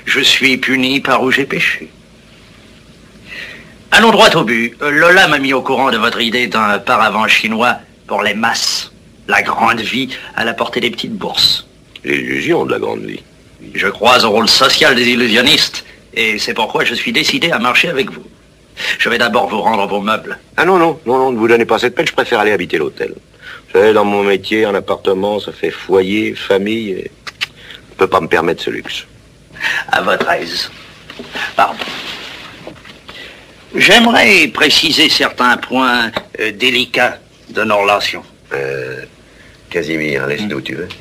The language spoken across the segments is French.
Je suis puni par où j'ai péché. Allons droit au but. Lola m'a mis au courant de votre idée d'un paravent chinois pour les masses. La grande vie à la portée des petites bourses. L'illusion de la grande vie. Je crois au rôle social des illusionnistes. Et c'est pourquoi je suis décidé à marcher avec vous. Je vais d'abord vous rendre vos meubles. Ah non, ne vous donnez pas cette peine, je préfère aller habiter l'hôtel. Vous savez, dans mon métier, un appartement, ça fait foyer, famille, et je ne peux pas me permettre ce luxe. À votre aise. Pardon. J'aimerais préciser certains points délicats de nos relations. Casimir, laisse-nous, tu veux.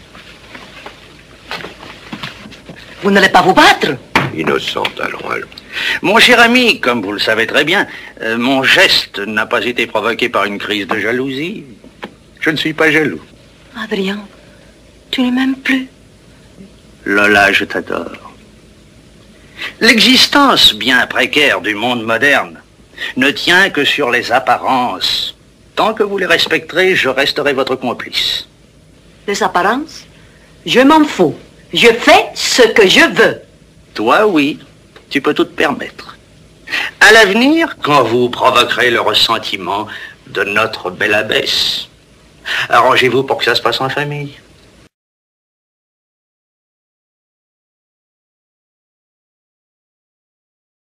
Vous n'allez pas vous battre? Innocente, allons. Mon cher ami, comme vous le savez très bien, mon geste n'a pas été provoqué par une crise de jalousie. Je ne suis pas jaloux. Adrien, tu ne m'aimes plus. Lola, je t'adore. L'existence bien précaire du monde moderne ne tient que sur les apparences. Tant que vous les respecterez, je resterai votre complice. Les apparences? Je m'en fous. Je fais ce que je veux. Toi, oui. Tu peux tout te permettre. À l'avenir, quand vous provoquerez le ressentiment de notre belle abbesse, arrangez-vous pour que ça se passe en famille.